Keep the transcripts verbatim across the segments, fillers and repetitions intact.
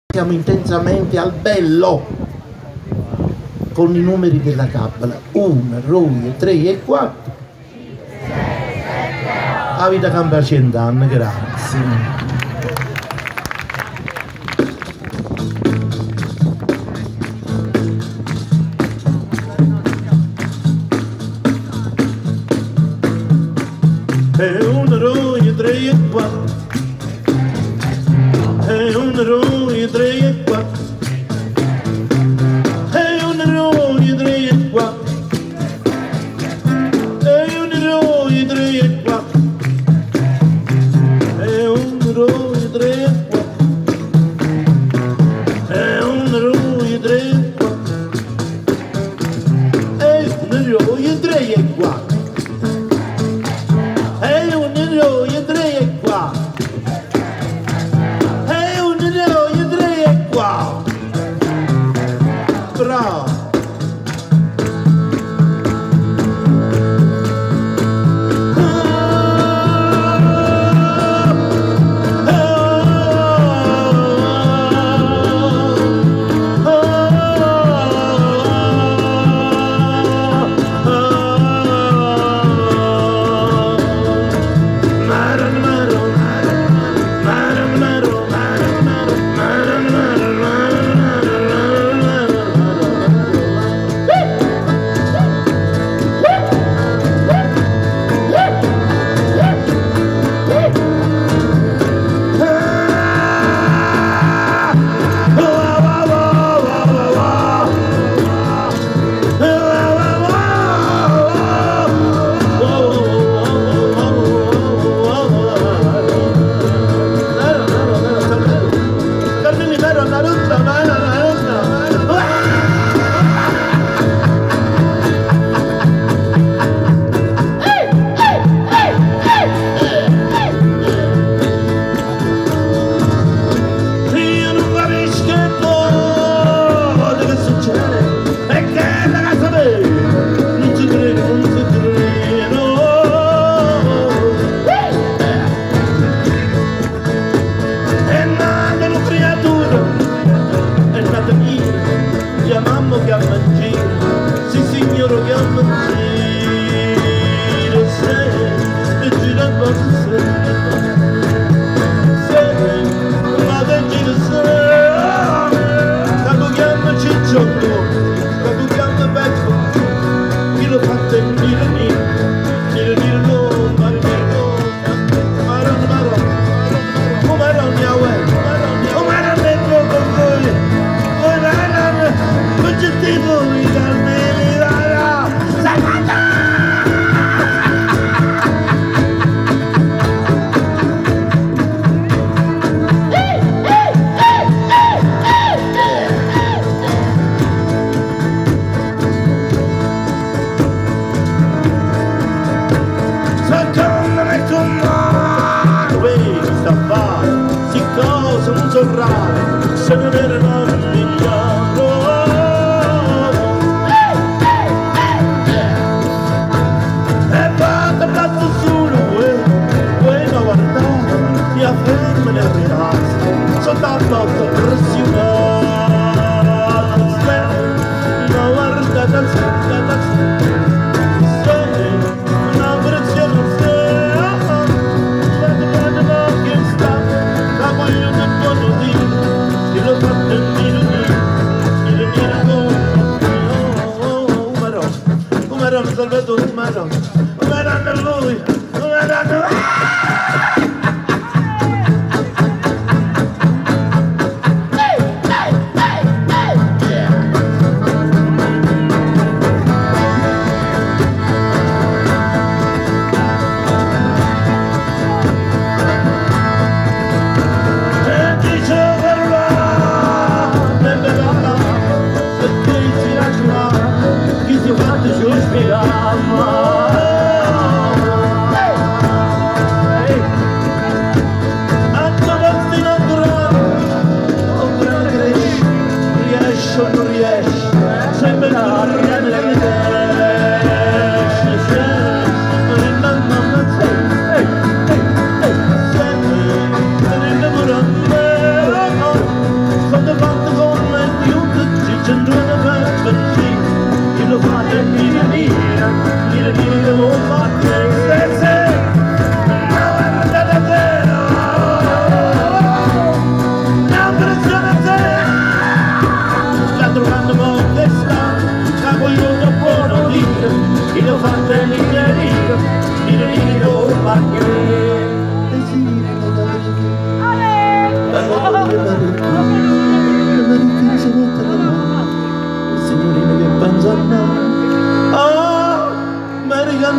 Siamo intensamente al bello con i numeri della Kabbalah uno, due, tre e quattro. La vita cambia cent'anni, grazie. E uno, due, tre e quattro. E uno, due, tre e quattro. E uno, due, tre e quattro. E uno, due, tre e quattro. E uno, due, tre e quattro. E uno, due, tre e quattro. E uno, due, tre e quattro. E uno, due, tre e quattro. E uno, due, tre e quattro. Bravo. Chi si fa di giù spiegava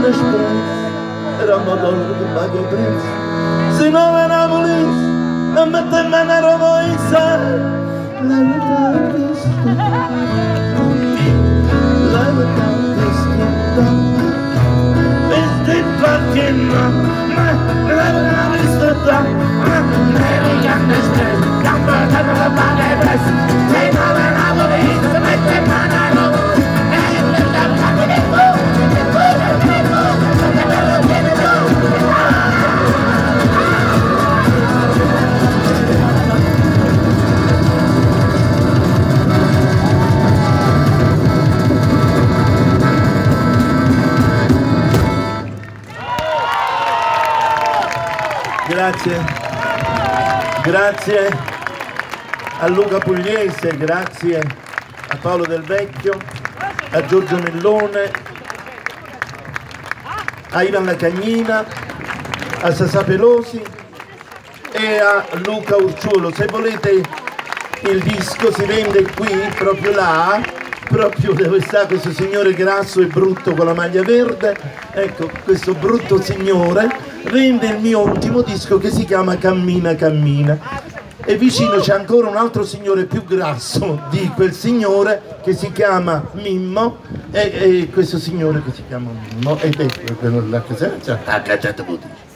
spes, Ramadan che paga pres, se non è Napoli, non mette mano a Roma in sé, la vita è Cristo, la vita è Cristo, vesti partendo, ma la vita è Cristo, ma nevi grande spes, campo tanto la paga pres, se non è Napoli, non mette mano a Roma. Grazie, grazie a Luca Pugliese, grazie a Paolo Del Vecchio, a Giorgio Mellone, a Ivan Lacagnina, a Sasà Pelosi e a Luca Urciuolo. Se volete il disco si vende qui, proprio là, proprio dove sta questo signore grasso e brutto con la maglia verde. Ecco, questo brutto signore vende il mio ultimo disco che si chiama Cammina Cammina, e vicino c'è ancora un altro signore più grasso di quel signore che si chiama Mimmo, e, e questo signore che si chiama Mimmo ed è quello là che si è cacciato.